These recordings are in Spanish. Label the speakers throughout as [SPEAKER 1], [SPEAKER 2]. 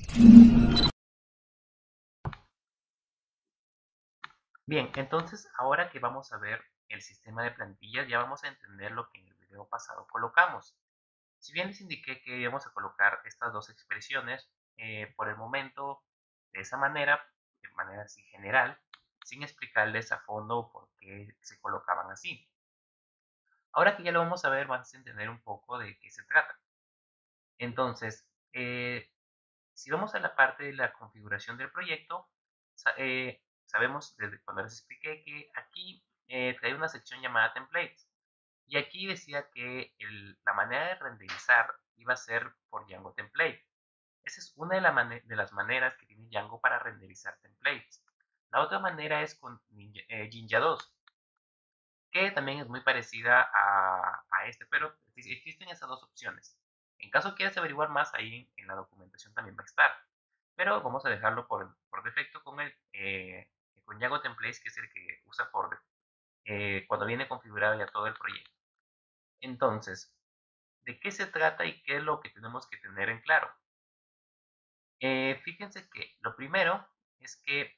[SPEAKER 1] Bien, entonces ahora que vamos a ver el sistema de plantillas, ya vamos a entender lo que en el video pasado colocamos. Si bien les indiqué que íbamos a colocar estas dos expresiones, por el momento, de esa manera, de manera así general, sin explicarles a fondo por qué se colocaban así. Ahora que ya lo vamos a ver, vas a entender un poco de qué se trata. Entonces, si vamos a la parte de la configuración del proyecto, sabemos desde cuando les expliqué que aquí trae una sección llamada templates. Y aquí decía que la manera de renderizar iba a ser por Django Template. Esa es una de las maneras que tiene Django para renderizar templates. La otra manera es con Jinja 2, que también es muy parecida a este, pero existen esas dos opciones. En caso quieras averiguar más, ahí en la documentación también va a estar. Pero vamos a dejarlo por defecto con Django Templates, que es el que usa cuando viene configurado ya todo el proyecto. Entonces, ¿de qué se trata y qué es lo que tenemos que tener en claro? Fíjense que lo primero es que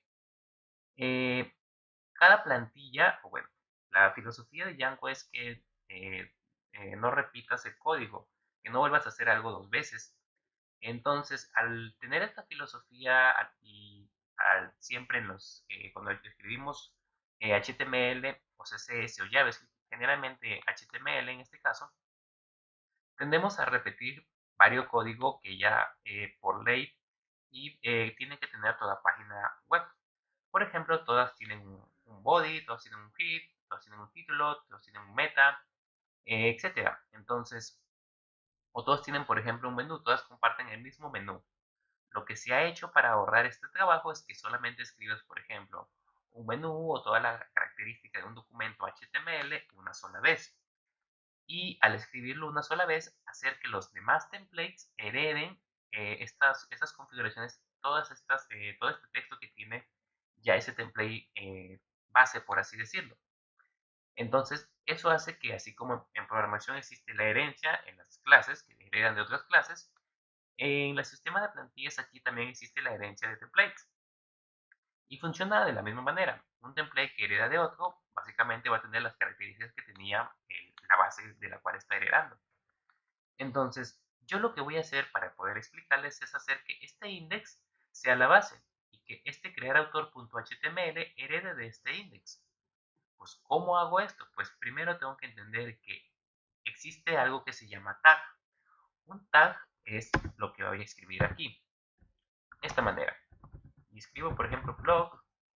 [SPEAKER 1] eh, cada plantilla, o bueno, la filosofía de Django es que no repitas el código, que no vuelvas a hacer algo dos veces. Entonces, al tener esta filosofía y siempre cuando escribimos HTML o CSS o JavaScript, generalmente HTML en este caso, tendemos a repetir varios códigos que ya por ley y tienen que tener toda página web. Por ejemplo, todas tienen un body, todas tienen un feed, todas tienen un título, todas tienen un meta, etcétera. Entonces, o todos tienen, por ejemplo, un menú, todas comparten el mismo menú. Lo que se ha hecho para ahorrar este trabajo es que solamente escribes, por ejemplo, un menú o toda la característica de un documento HTML una sola vez. Y al escribirlo una sola vez, hacer que los demás templates hereden estas configuraciones, todo este texto que tiene ya ese template base, por así decirlo. Entonces, eso hace que así como en programación existe la herencia en las clases, que heredan de otras clases, en el sistema de plantillas aquí también existe la herencia de templates. Y funciona de la misma manera. Un template que hereda de otro, básicamente va a tener las características que tenía la base de la cual está heredando. Entonces, yo lo que voy a hacer para poder explicarles es hacer que este index sea la base y que este crearautor.html herede de este index. Pues, ¿cómo hago esto? Pues primero tengo que entender que existe algo que se llama tag. Un tag es lo que voy a escribir aquí, de esta manera. Y escribo, por ejemplo, blog,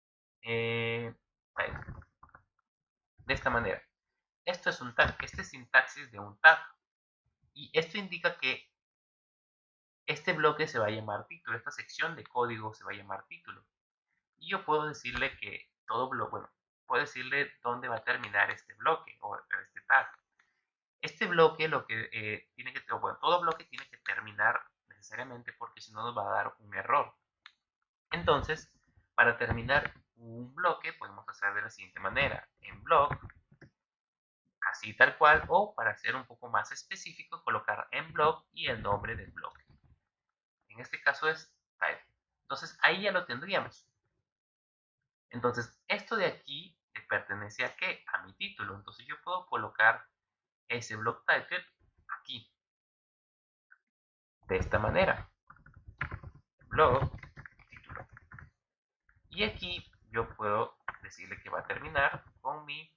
[SPEAKER 1] de esta manera. Esto es un tag, este es sintaxis de un tag. Y esto indica que este bloque se va a llamar título, esta sección de código se va a llamar título. Y yo puedo decirle que todo bloque, bueno, puedo decirle dónde va a terminar este bloque o este tag. Este bloque lo que tiene que, bueno, todo bloque tiene que terminar necesariamente porque si no nos va a dar un error. Entonces, para terminar un bloque podemos hacer de la siguiente manera. En block, así tal cual, o para ser un poco más específico, colocar en block y el nombre del bloque. En este caso es type. Entonces, ahí ya lo tendríamos. Entonces, esto de aquí pertenece a qué? A mi título. Entonces, yo puedo colocar ese block title aquí, de esta manera. Blog, título. Y aquí yo puedo decirle que va a terminar con mi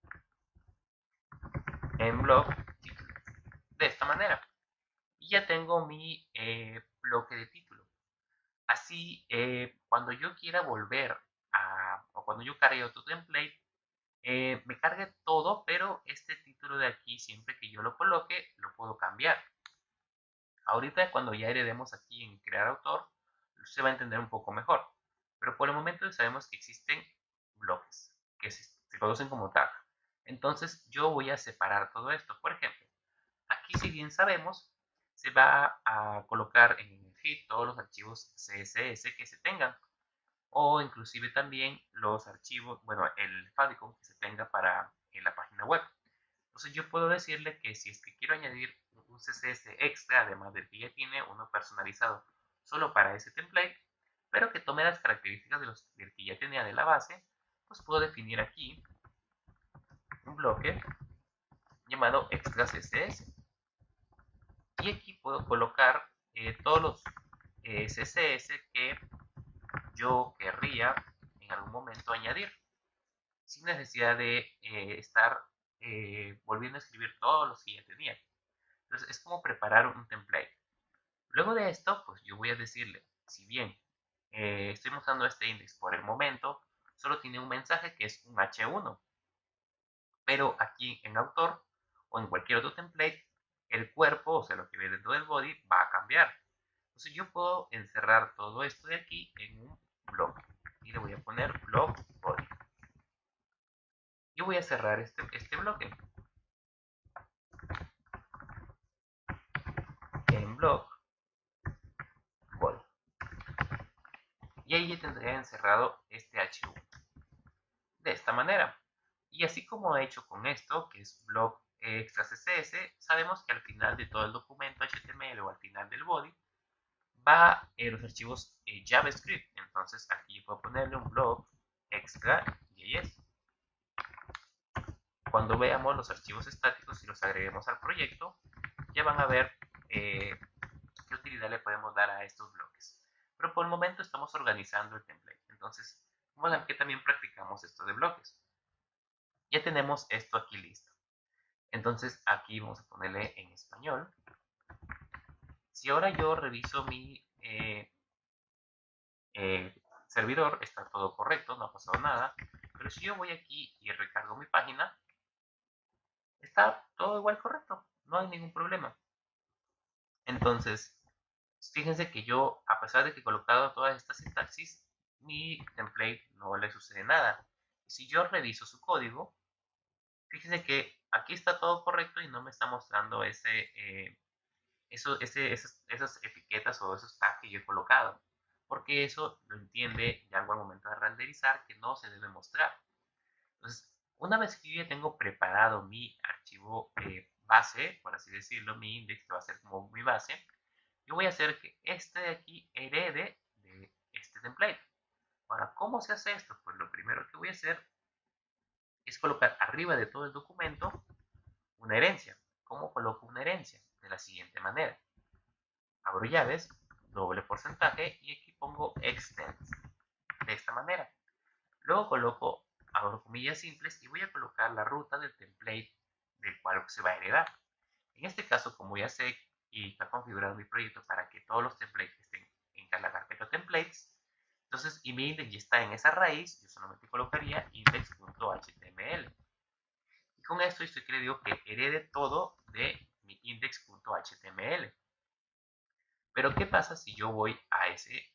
[SPEAKER 1] en blog título. De esta manera. Y ya tengo mi bloque de título. Así, cuando yo quiera volver o cuando yo cargue otro template, me cargue todo, pero este título de aquí, siempre que yo lo coloque, lo puedo cambiar. Ahorita, cuando ya heredemos aquí en crear autor, se va a entender un poco mejor. Pero por el momento sabemos que existen bloques que se producen como tag. Entonces, yo voy a separar todo esto. Por ejemplo, aquí, si bien sabemos, se va a colocar en el feed todos los archivos CSS que se tengan, o inclusive también los archivos, bueno, el favicon que se tenga para la página web. Entonces yo puedo decirle que si es que quiero añadir un CSS extra, además del que ya tiene, uno personalizado solo para ese template, pero que tome las características del que ya tenía de la base, pues puedo definir aquí un bloque llamado extra CSS. Y aquí puedo colocar todos los CSS que yo querría en algún momento añadir, sin necesidad de estar volviendo a escribir todos los que ya tenía. Entonces es como preparar un template. Luego de esto, pues yo voy a decirle, si bien estoy mostrando este index por el momento, solo tiene un mensaje que es un H1, pero aquí en autor o en cualquier otro template, el cuerpo, o sea, lo que ve dentro del body, va a cambiar. Entonces yo puedo encerrar todo esto de aquí en un blog y le voy a poner blog body. Yo voy a cerrar este bloque en blog body. Y ahí ya tendría encerrado este H1 de esta manera. Y así como he hecho con esto, que es blog extra CSS, sabemos que al final de todo el documento HTML o al final del body va los archivos JavaScript. Entonces aquí yo puedo ponerle un blog extra JS. Cuando veamos los archivos estáticos y los agreguemos al proyecto, ya van a ver qué utilidad le podemos dar a estos bloques. Pero por el momento estamos organizando el template. Entonces, vamos a ver que también practicamos esto de bloques. Ya tenemos esto aquí listo. Entonces, aquí vamos a ponerle en español. Si ahora yo reviso mi servidor, está todo correcto, no ha pasado nada. Pero si yo voy aquí y recargo mi página, está todo igual correcto, no hay ningún problema. Entonces, fíjense que yo, a pesar de que he colocado todas estas sintaxis, mi template no le sucede nada. Si yo reviso su código, fíjense que aquí está todo correcto y no me está mostrando esas etiquetas o esos tags que yo he colocado. Porque eso lo entiende ya al momento de renderizar que no se debe mostrar. Entonces, una vez que yo ya tengo preparado mi archivo base, por así decirlo, mi index que va a ser como mi base, yo voy a hacer que este de aquí herede de este template. Ahora, ¿cómo se hace esto? Pues lo primero que voy a hacer es colocar arriba de todo el documento una herencia. ¿Cómo coloco una herencia? De la siguiente manera. Abro llaves, doble porcentaje y aquí pongo extends. De esta manera. Luego coloco, abro comillas simples y voy a colocar la ruta del template del cual se va a heredar. En este caso, como ya sé y está configurado mi proyecto para que todos los templates estén en la carpeta templates, entonces, y mi index ya está en esa raíz, yo solamente colocaría index.html. Y con esto estoy que le digo que herede todo de mi index.html. Pero, ¿qué pasa si yo voy a ese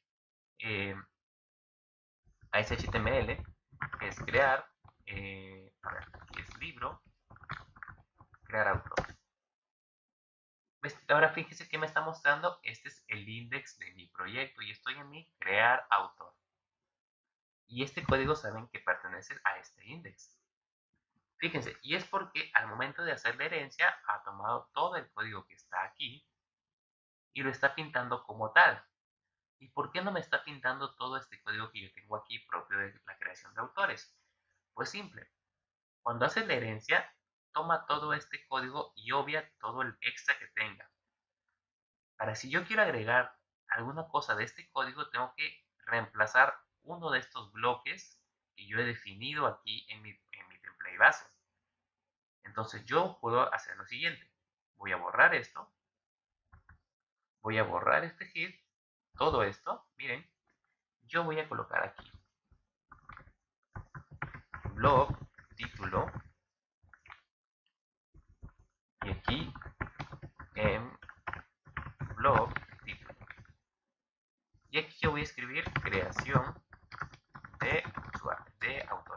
[SPEAKER 1] HTML? Es crear, a ver, aquí es libro, crear autor. Ahora fíjese que me está mostrando, este es el index de mi proyecto y estoy en mi crear autor. Y este código saben que pertenece a este index. Fíjense, y es porque al momento de hacer la herencia ha tomado todo el código que está aquí y lo está pintando como tal. ¿Y por qué no me está pintando todo este código que yo tengo aquí propio de la creación de autores? Pues simple, cuando hace la herencia, toma todo este código y obvia todo el extra que tenga. Para si yo quiero agregar alguna cosa de este código, tengo que reemplazar uno de estos bloques que yo he definido aquí en mi template base. Entonces yo puedo hacer lo siguiente. Voy a borrar esto. Voy a borrar este head. Todo esto, miren. Yo voy a colocar aquí blog, título. Y aquí en blog, título. Y aquí yo voy a escribir creación de usuario, de autor.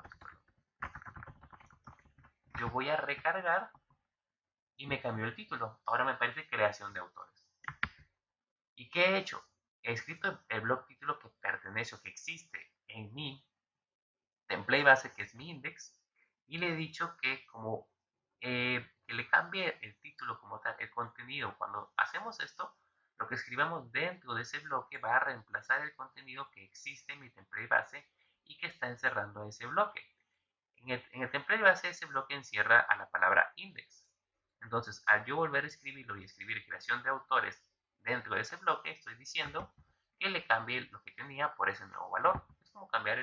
[SPEAKER 1] Yo voy a recargar y me cambió el título. Ahora me parece creación de autores. ¿Y qué he hecho? He escrito el blog título que pertenece o que existe en mi template base, que es mi index, y le he dicho que como que le cambie el título como tal, el contenido. Cuando hacemos esto, Lo que escribamos dentro de ese bloque va a reemplazar el contenido que existe en mi template base y que está encerrando ese bloque. En el template base ese bloque encierra a la palabra index. Entonces, al yo volver a escribirlo y escribir creación de autores dentro de ese bloque, estoy diciendo que le cambie lo que tenía por ese nuevo valor. Es como cambiar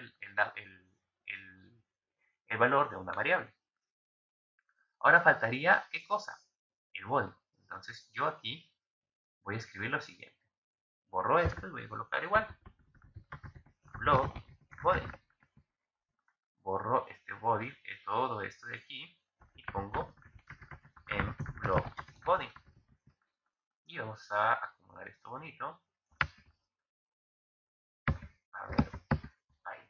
[SPEAKER 1] el valor de una variable. Ahora faltaría, ¿qué cosa? El body. Entonces, yo aquí voy a escribir lo siguiente. Borro esto y voy a colocar igual. Blog body. Borro este body, todo esto de aquí, y pongo en blog body. Y vamos a acomodar esto bonito. A ver, ahí.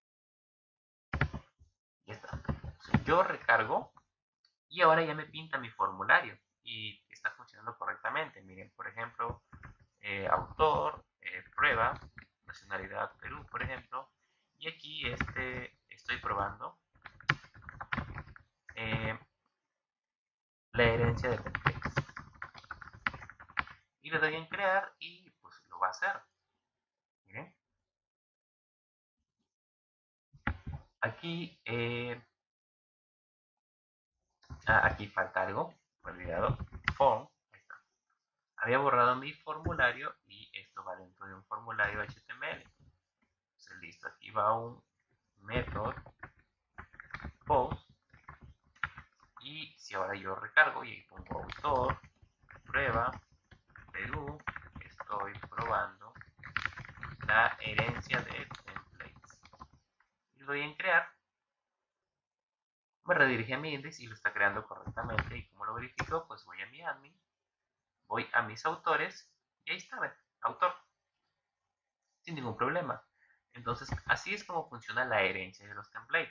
[SPEAKER 1] Ya está. Entonces, yo recargo y ahora ya me pinta mi formulario y está funcionando correctamente. Miren, por ejemplo, autor, prueba, nacionalidad Perú, por ejemplo. Y aquí estoy probando eh, la herencia de templates. Y le doy en crear y pues lo va a hacer. Miren. Aquí, aquí falta algo, olvidado. Form, ahí está. Había borrado mi formulario y esto va dentro de un formulario HTML. Entonces, listo, aquí va un método post. Y si ahora yo recargo y pongo autor, prueba, Perú, estoy probando la herencia de templates. Y le doy en crear, me redirige a mi index y lo está creando correctamente. Y como lo verifico, pues voy a mi admin, voy a mis autores y ahí está, ¿ven? Autor, sin ningún problema. Entonces, así es como funciona la herencia de los templates.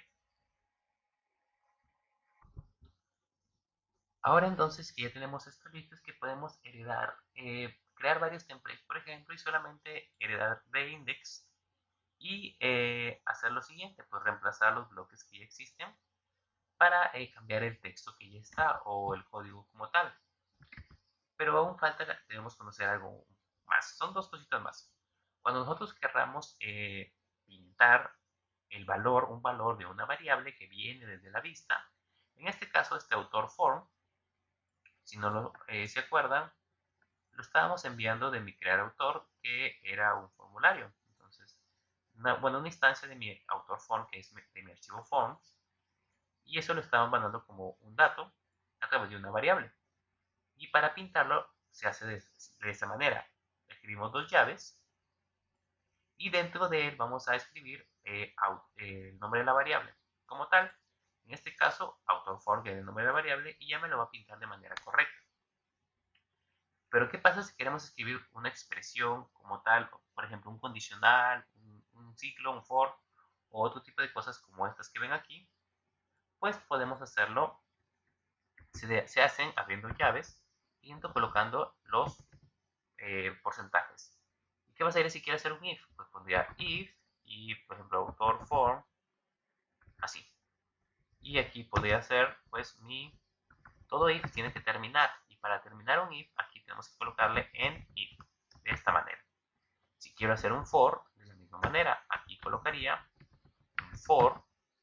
[SPEAKER 1] Ahora entonces que ya tenemos esto listo, es que podemos heredar, crear varios templates, por ejemplo, y solamente heredar de index y hacer lo siguiente, pues reemplazar los bloques que ya existen para cambiar el texto que ya está o el código como tal. Pero aún falta, debemos conocer algo más. Son dos cositas más. Cuando nosotros querramos pintar un valor de una variable que viene desde la vista, en este caso este autor form, si no se acuerdan, lo estábamos enviando de mi crear autor, que era un formulario. Entonces, una instancia de mi autor form, que es de mi archivo forms, y eso lo estaban mandando como un dato a través de una variable. Y para pintarlo se hace de esa manera. Escribimos dos llaves y dentro de él vamos a escribir el nombre de la variable como tal. En este caso, autor form, que es el nombre de la variable, y ya me lo va a pintar de manera correcta. Pero ¿qué pasa si queremos escribir una expresión como tal? Por ejemplo, un condicional, un ciclo, un for, o otro tipo de cosas como estas que ven aquí. Pues podemos hacerlo, se hacen abriendo llaves y colocando los porcentajes. ¿Y qué va a hacer si quiero hacer un if? Pues pondría if y, por ejemplo, autor form, así. Y aquí podría hacer, pues, todo if tiene que terminar. Y para terminar un if, aquí tenemos que colocarle en if, de esta manera. Si quiero hacer un for, de la misma manera, aquí colocaría un for,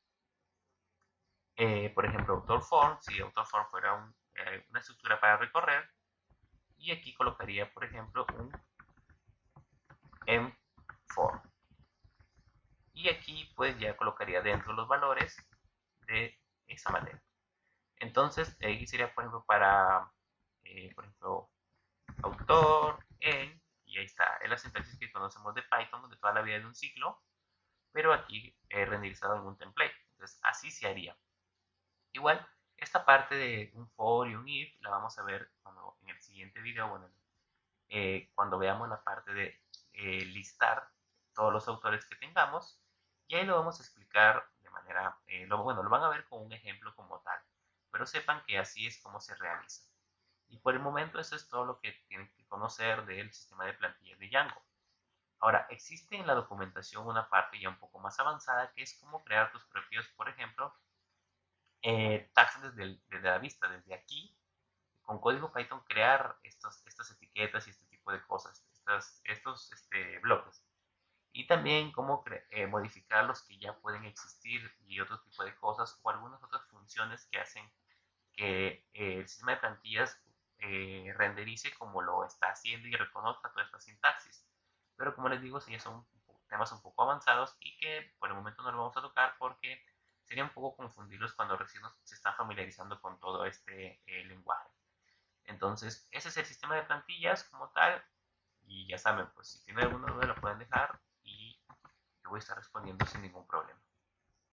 [SPEAKER 1] por ejemplo, autor form, si autor form fuera una estructura para recorrer, y aquí colocaría, por ejemplo, un enform. Y aquí pues ya colocaría dentro los valores de esa manera. Entonces, aquí sería, por ejemplo, para, por ejemplo, autor, en, y ahí está, es la sintaxis que conocemos de Python, de toda la vida de un ciclo, pero aquí renderizado en un template. Entonces, así se haría. Igual, esta parte de un for y un if la vamos a ver en el siguiente video, bueno, cuando veamos la parte de listar todos los autores que tengamos, y ahí lo vamos a explicar de manera, bueno, lo van a ver con un ejemplo como tal, pero sepan que así es como se realiza. Y por el momento eso es todo lo que tienen que conocer del sistema de plantillas de Django. Ahora, existe en la documentación una parte ya un poco más avanzada que es cómo crear tus propios, por ejemplo, tags desde la vista, desde aquí, con código Python crear estas etiquetas y este tipo tipo de cosas, estos bloques. Y también cómo modificar los que ya pueden existir y otro tipo de cosas o algunas otras funciones que hacen que el sistema de plantillas renderice como lo está haciendo y reconozca toda esta sintaxis. Pero como les digo, sí, son temas un poco avanzados y que por el momento no lo vamos a tocar porque sería un poco confundirlos cuando recién se están familiarizando con todo este lenguaje. Entonces, ese es el sistema de plantillas como tal. Y ya saben, pues si tienen alguna duda lo pueden dejar y yo voy a estar respondiendo sin ningún problema.